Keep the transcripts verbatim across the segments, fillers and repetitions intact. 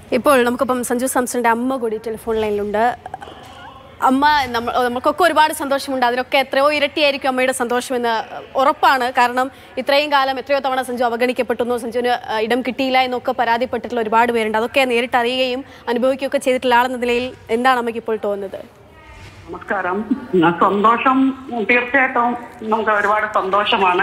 ഇപ്പോൾ നമുക്കിപ്പം സഞ്ജു സാംസന്റെ അമ്മ കൂടി ടെലിഫോൺ ലൈനിലുണ്ട്. അമ്മ നമ്മൾ നമുക്കൊക്കെ ഒരുപാട് സന്തോഷമുണ്ട്. അതിനൊക്കെ എത്രയോ ഇരട്ടിയായിരിക്കും അമ്മയുടെ സന്തോഷമെന്ന് ഉറപ്പാണ്. കാരണം ഇത്രയും കാലം എത്രയോ തവണ സഞ്ജു അവഗണിക്കപ്പെട്ടു, സഞ്ജുവിന് ഇടം കിട്ടിയില്ല എന്നൊക്കെ പരാതിപ്പെട്ടിട്ടുള്ള ഒരുപാട് പേരുണ്ട്. അതൊക്കെ നേരിട്ട് അറിയുകയും അനുഭവിക്കുകയൊക്കെ ചെയ്തിട്ടുള്ള ആളെന്ന നിലയിൽ എന്താണ് അമ്മയ്ക്ക് ഇപ്പോൾ തോന്നുന്നത്? നമസ്കാരം. സന്തോഷം തീർച്ചയായിട്ടും നമുക്ക് ഒരുപാട് സന്തോഷമാണ്.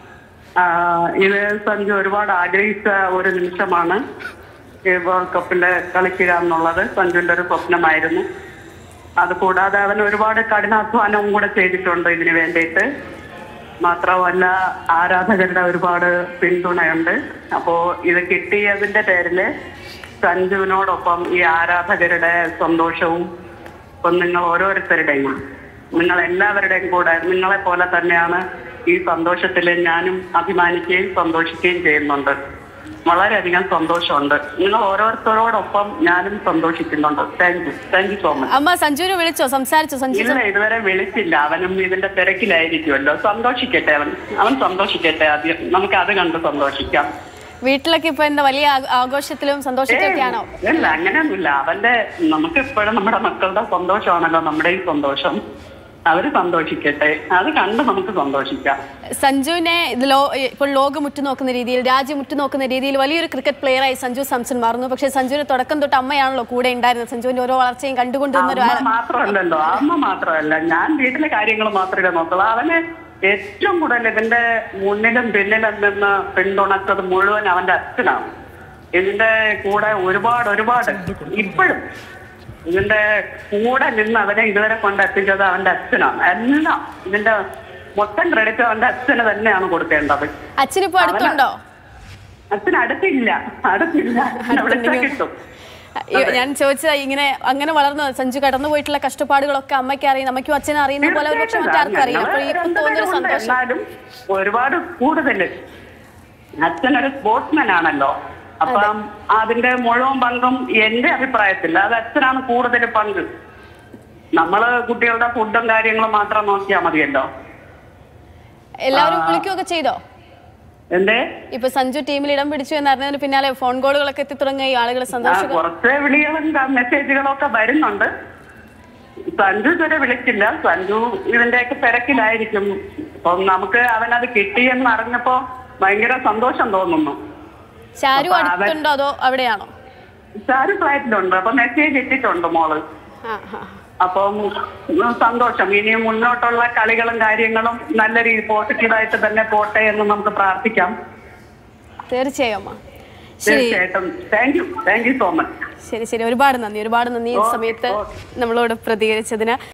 ഇത് സഞ്ജു ഒരുപാട് ആഗ്രഹിച്ച ഒരു നിമിഷമാണ്. വേൾഡ് കപ്പില് കളിക്കുക എന്നുള്ളത് സഞ്ജുവിന്റെ ഒരു സ്വപ്നമായിരുന്നു. അതുകൂടാതെ അവൻ ഒരുപാട് കഠിനാധ്വാനവും കൂടെ ചെയ്തിട്ടുണ്ട് ഇതിനു വേണ്ടിയിട്ട്. മാത്രമല്ല ആരാധകരുടെ ഒരുപാട് പിന്തുണയുണ്ട്. അപ്പോ ഇത് കിട്ടിയതിന്റെ പേരില് സഞ്ജുവിനോടൊപ്പം ഈ ആരാധകരുടെ സന്തോഷവും ഇപ്പം നിങ്ങൾ ഓരോരുത്തരുടെയും നിങ്ങൾ എല്ലാവരുടെയും കൂടെ നിങ്ങളെ പോലെ തന്നെയാണ് ഈ സന്തോഷത്തിൽ ഞാനും അഭിമാനിക്കുകയും സന്തോഷിക്കുകയും ചെയ്യുന്നുണ്ട്. വളരെയധികം സന്തോഷമുണ്ട്. നിങ്ങൾ ഓരോരുത്തരോടൊപ്പം ഞാനും സന്തോഷിക്കുന്നുണ്ട്. Thank you thank you so much. അമ്മ സഞ്ജുവിനെ വിളിച്ചോ, സംസാരിച്ചോ? സഞ്ജു ഇല്ല, ഇതുവരെ വിളിച്ചില്ല. അവനും ഇതിന്റെ തിരക്കിലായിരിക്കുമല്ലോ. സന്തോഷിക്കട്ടെ, അവൻ അവൻ സന്തോഷിക്കട്ടെ. ആദ്യം നമുക്ക് അത് കണ്ട് സന്തോഷിക്കാം. വീട്ടിലൊക്കെ ഇപ്പൊ എന്താ വലിയ ആഘോഷത്തിലും സന്തോഷത്തിലൊക്കെയാണോ? ഇല്ല, അങ്ങനെയൊന്നുമില്ല. അവന്റെ നമുക്ക് ഇപ്പോഴും നമ്മുടെ മക്കളുടെ സന്തോഷമാണല്ലോ നമ്മുടെ ഈ സന്തോഷം. അവര് സന്തോഷിക്കട്ടെ, അത് കണ്ട് നമുക്ക് സന്തോഷിക്കാം. സഞ്ജുവിനെ ഇപ്പോൾ ലോകം ഉറ്റുനോക്കുന്ന രീതിയിൽ, രാജ്യം ഉറ്റുനോക്കുന്ന രീതിയിൽ വലിയൊരു ക്രിക്കറ്റ് പ്ലെയറായി സഞ്ജു സാംസൺ മാറുന്നു. പക്ഷേ സഞ്ജുവിന് തുടക്കം തൊട്ട് അമ്മയാണല്ലോ കൂടെ ഉണ്ടായിരുന്നത്. സഞ്ജുവിന്റെ ഓരോ വളർച്ചയും കണ്ടുകൊണ്ടിരുന്ന ഒരാൾ മാത്രമല്ലല്ലോ. അമ്മ മാത്രമല്ല, ഞാൻ വീട്ടിലെ കാര്യങ്ങൾ മാത്രമേ നോക്കുള്ളൂ. അവന് ഏറ്റവും കൂടുതൽ ഇതിന്റെ മുന്നിലും പിന്നിലും നിന്ന് പിന്തുണച്ചത് മുഴുവൻ അവന്റെ അച്ഛനാണ്. ഇതിന്റെ കൂടെ ഒരുപാട് ഒരുപാട് ഇപ്പോഴും ഇതിന്റെ കൂടെ നിന്ന് അവനെ ഇതുവരെ കൊണ്ടെത്തിച്ചത് അവന്റെ അച്ഛനാണ്. എല്ലാം ഇതിന്റെ മൊത്തം ക്രെഡിറ്റ് അവന്റെ അച്ഛന് തന്നെയാണ് കൊടുക്കേണ്ടത്. അച്ഛനിപ്പോ അടുത്തുണ്ടോ? അച്ഛൻ അടുത്തില്ല, അടുത്തില്ല, വിളിച്ചാൽ കിട്ടും. ഞാൻ ചോദിച്ചത് ഇങ്ങനെ അങ്ങനെ വളർന്നു സഞ്ജു കടന്നു പോയിട്ടുള്ള കഷ്ടപ്പാടുകളൊക്കെ അമ്മയ്ക്ക് അറിയാം, അമ്മയ്ക്കും അച്ഛനും അറിയുന്ന പോലെ ഒരു പക്ഷെ മറ്റാർക്കും അറിയില്ല. അപ്പോൾ ഇപ്പം തോന്നുന്നൊരു സന്തോഷം ഒരുപാട് കൂടുതൽ. അച്ഛനൊരു സ്പോർട്സ്മാൻ ആണല്ലോ. അപ്പം അതിന്റെ മുഴുവൻ പങ്കും എന്റെ അഭിപ്രായത്തിൽ അത് അച്ഛനാണ് കൂടുതൽ പങ്ക്. നമ്മള് കുട്ടികളുടെ ഫുഡും കാര്യങ്ങളും മാത്രം നോക്കിയാൽ മതിയല്ലോ. എല്ലാവരും വിളിക്കുകയൊക്കെ ചെയ്തോ? എന്തേ ഇപ്പൊ സഞ്ജു ടീമിൽ ഇടം പിടിച്ചു എന്നറിഞ്ഞതിന് പിന്നാലെ ഫോൺ കോളുകളൊക്കെ എത്തി തുടങ്ങി, ആളുകൾ സന്തോഷം. കുറച്ച് വിളികളും മെസ്സേജുകളും ഒക്കെ വരുന്നുണ്ട്. സഞ്ജു ഇതുവരെ വിളിച്ചില്ല. സഞ്ജു ഇതിന്റെയൊക്കെ തിരക്കിലായിരിക്കും. അപ്പം നമുക്ക് അവനത് കിട്ടിയെന്ന് അറിഞ്ഞപ്പോ ഭയങ്കര സന്തോഷം തോന്നുന്നു. ചാരു അടുത്തുണ്ടോ അതോ അവിടെയാണോ? ചാരു ഫ്ലൈറ്റിലുണ്ട്. അപ്പൊ മെസ്സേജ് ഇട്ടിട്ടുണ്ട് മോള്. അപ്പം സന്തോഷം. ഇനി മുന്നോട്ടുള്ള കളികളും കാര്യങ്ങളും നല്ല രീതി പോസിറ്റീവായിട്ട് തന്നെ പോട്ടെ എന്ന് നമുക്ക് പ്രാർത്ഥിക്കാം. തീർച്ചയായും തീർച്ചയായിട്ടും. Thank you thank you so much. ശരി ശരി ഒരുപാട് നന്ദി ഒരുപാട് നന്ദി ഈ സമയത്ത് നമ്മളോട് പ്രതികരിച്ചതിന്.